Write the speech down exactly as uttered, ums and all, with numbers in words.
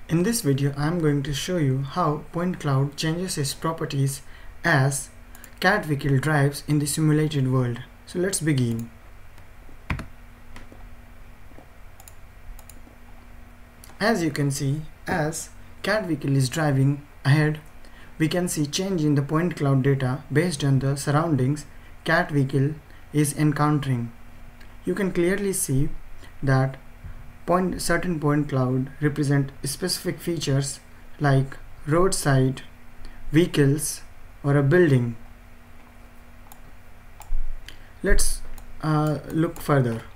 In this video, I am going to show you how point cloud changes its properties as CAT vehicle drives in the simulated world. So let's begin. As you can see, as CAT vehicle is driving ahead, we can see change in the point cloud data based on the surroundings CAT vehicle is encountering. You can clearly see that Point, certain point cloud represent specific features like roadside, vehicles, or a building. Let's uh, look further.